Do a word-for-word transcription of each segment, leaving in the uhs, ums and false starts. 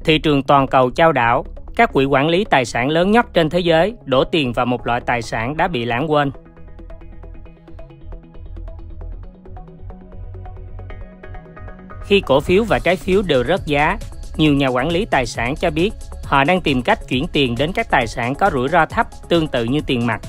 Thị trường toàn cầu chao đảo, các quỹ quản lý tài sản lớn nhất trên thế giới đổ tiền vào một loại tài sản đã bị lãng quên. Khi cổ phiếu và trái phiếu đều rớt giá, nhiều nhà quản lý tài sản cho biết họ đang tìm cách chuyển tiền đến các tài sản có rủi ro thấp tương tự như tiền mặt.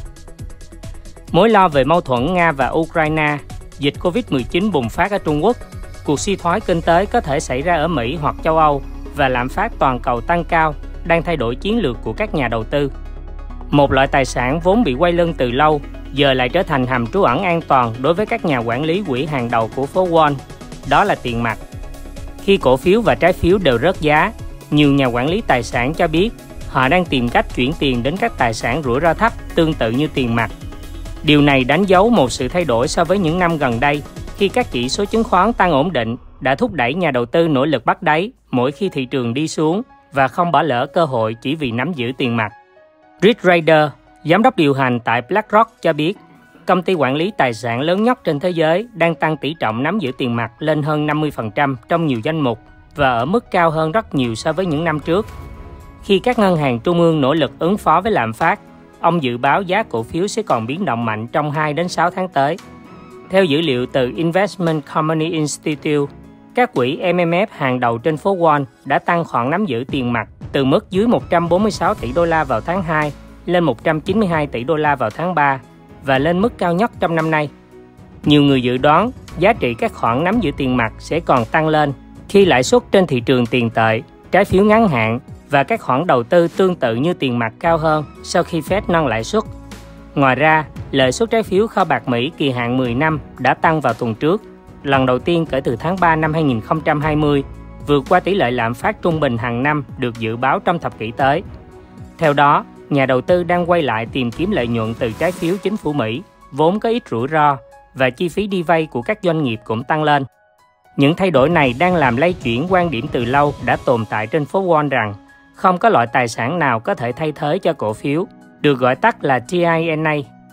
Mối lo về mâu thuẫn Nga và Ukraine, dịch Covid mười chín bùng phát ở Trung Quốc, cuộc suy thoái kinh tế có thể xảy ra ở Mỹ hoặc châu Âu và lạm phát toàn cầu tăng cao đang thay đổi chiến lược của các nhà đầu tư. Một loại tài sản vốn bị quay lưng từ lâu giờ lại trở thành hầm trú ẩn an toàn đối với các nhà quản lý quỹ hàng đầu của phố Wall, đó là tiền mặt. Khi cổ phiếu và trái phiếu đều rớt giá, nhiều nhà quản lý tài sản cho biết họ đang tìm cách chuyển tiền đến các tài sản rủi ro thấp tương tự như tiền mặt. Điều này đánh dấu một sự thay đổi so với những năm gần đây, khi các chỉ số chứng khoán tăng ổn định đã thúc đẩy nhà đầu tư nỗ lực bắt đáy mỗi khi thị trường đi xuống và không bỏ lỡ cơ hội chỉ vì nắm giữ tiền mặt. Rich Rader, giám đốc điều hành tại BlackRock cho biết, công ty quản lý tài sản lớn nhất trên thế giới đang tăng tỷ trọng nắm giữ tiền mặt lên hơn năm mươi phần trăm trong nhiều danh mục và ở mức cao hơn rất nhiều so với những năm trước. Khi các ngân hàng trung ương nỗ lực ứng phó với lạm phát, ông dự báo giá cổ phiếu sẽ còn biến động mạnh trong hai đến sáu tháng tới. Theo dữ liệu từ Investment Community Institute, các quỹ em em ép hàng đầu trên phố Wall đã tăng khoản nắm giữ tiền mặt từ mức dưới một trăm bốn mươi sáu tỷ đô la vào tháng hai lên một trăm chín mươi hai tỷ đô la vào tháng ba và lên mức cao nhất trong năm nay. Nhiều người dự đoán giá trị các khoản nắm giữ tiền mặt sẽ còn tăng lên khi lãi suất trên thị trường tiền tệ, trái phiếu ngắn hạn và các khoản đầu tư tương tự như tiền mặt cao hơn sau khi Fed nâng lãi suất. Ngoài ra, lợi suất trái phiếu kho bạc Mỹ kỳ hạn mười năm đã tăng vào tuần trước, lần đầu tiên kể từ tháng ba năm hai nghìn không trăm hai mươi, vượt qua tỷ lệ lạm phát trung bình hàng năm được dự báo trong thập kỷ tới. Theo đó, nhà đầu tư đang quay lại tìm kiếm lợi nhuận từ trái phiếu chính phủ Mỹ, vốn có ít rủi ro, và chi phí đi vay của các doanh nghiệp cũng tăng lên. Những thay đổi này đang làm lay chuyển quan điểm từ lâu đã tồn tại trên phố Wall rằng không có loại tài sản nào có thể thay thế cho cổ phiếu, được gọi tắt là T I N A.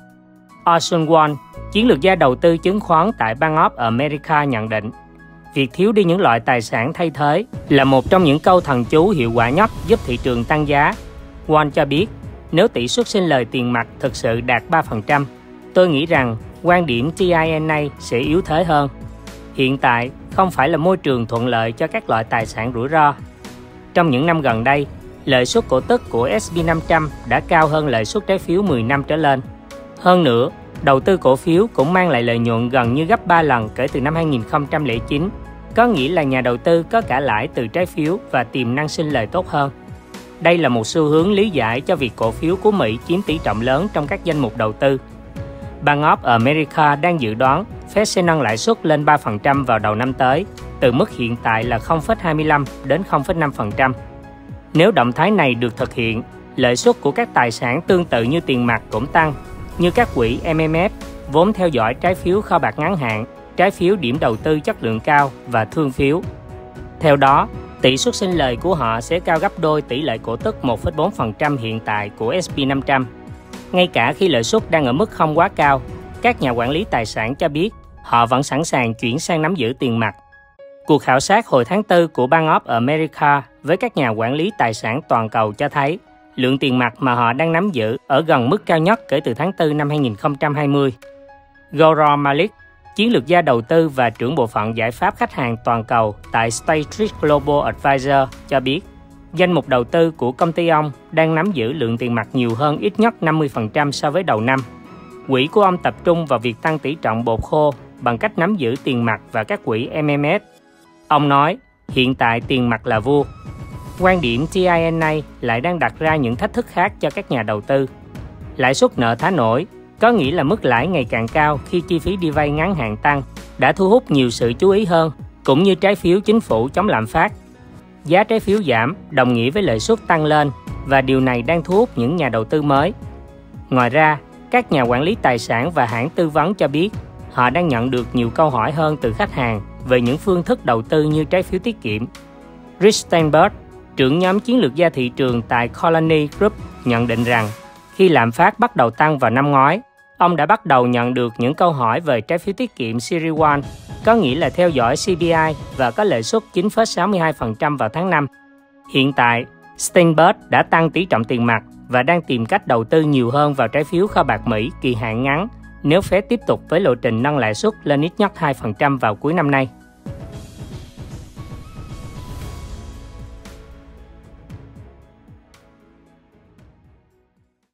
Orson Wall, chiến lược gia đầu tư chứng khoán tại Bank of America nhận định, việc thiếu đi những loại tài sản thay thế là một trong những câu thần chú hiệu quả nhất giúp thị trường tăng giá. Wall cho biết, nếu tỷ suất sinh lời tiền mặt thực sự đạt ba phần trăm, tôi nghĩ rằng quan điểm T I N A sẽ yếu thế hơn. Hiện tại, không phải là môi trường thuận lợi cho các loại tài sản rủi ro. Trong những năm gần đây, lợi suất cổ tức của S and P năm trăm đã cao hơn lợi suất trái phiếu mười năm trở lên. Hơn nữa, đầu tư cổ phiếu cũng mang lại lợi nhuận gần như gấp ba lần kể từ năm hai nghìn không trăm lẻ chín, có nghĩa là nhà đầu tư có cả lãi từ trái phiếu và tiềm năng sinh lời tốt hơn. Đây là một xu hướng lý giải cho việc cổ phiếu của Mỹ chiếm tỷ trọng lớn trong các danh mục đầu tư. Bank of America đang dự đoán Fed sẽ nâng lãi suất lên ba phần trăm vào đầu năm tới, từ mức hiện tại là không phẩy hai mươi lăm đến không phẩy năm phần trăm. Nếu động thái này được thực hiện, lợi suất của các tài sản tương tự như tiền mặt cũng tăng, như các quỹ em em ép, vốn theo dõi trái phiếu kho bạc ngắn hạn, trái phiếu điểm đầu tư chất lượng cao và thương phiếu. Theo đó, tỷ suất sinh lời của họ sẽ cao gấp đôi tỷ lệ cổ tức một phẩy bốn phần trăm hiện tại của S and P năm trăm. Ngay cả khi lợi suất đang ở mức không quá cao, các nhà quản lý tài sản cho biết họ vẫn sẵn sàng chuyển sang nắm giữ tiền mặt. Cuộc khảo sát hồi tháng tư của Bank of America với các nhà quản lý tài sản toàn cầu cho thấy lượng tiền mặt mà họ đang nắm giữ ở gần mức cao nhất kể từ tháng tư năm hai nghìn không trăm hai mươi. Gaurav Malik, chiến lược gia đầu tư và trưởng bộ phận giải pháp khách hàng toàn cầu tại State Street Global Advisor cho biết, danh mục đầu tư của công ty ông đang nắm giữ lượng tiền mặt nhiều hơn ít nhất năm mươi phần trăm so với đầu năm. Quỹ của ông tập trung vào việc tăng tỷ trọng bột khô bằng cách nắm giữ tiền mặt và các quỹ em em ép. Ông nói, hiện tại tiền mặt là vua. Quan điểm T I N A lại đang đặt ra những thách thức khác cho các nhà đầu tư. Lãi suất nợ thả nổi, có nghĩa là mức lãi ngày càng cao khi chi phí đi vay ngắn hạn tăng, đã thu hút nhiều sự chú ý hơn, cũng như trái phiếu chính phủ chống lạm phát. Giá trái phiếu giảm đồng nghĩa với lợi suất tăng lên, và điều này đang thu hút những nhà đầu tư mới. Ngoài ra, các nhà quản lý tài sản và hãng tư vấn cho biết họ đang nhận được nhiều câu hỏi hơn từ khách hàng về những phương thức đầu tư như trái phiếu tiết kiệm. Rich Steinberg, trưởng nhóm chiến lược gia thị trường tại Colony Group, nhận định rằng khi lạm phát bắt đầu tăng vào năm ngoái, ông đã bắt đầu nhận được những câu hỏi về trái phiếu tiết kiệm Series một, có nghĩa là theo dõi C P I và có lợi suất chín phẩy sáu mươi hai phần trăm vào tháng năm. Hiện tại, Steinberg đã tăng tỷ trọng tiền mặt và đang tìm cách đầu tư nhiều hơn vào trái phiếu kho bạc Mỹ kỳ hạn ngắn nếu Fed tiếp tục với lộ trình nâng lãi suất lên ít nhất hai phần trăm vào cuối năm nay.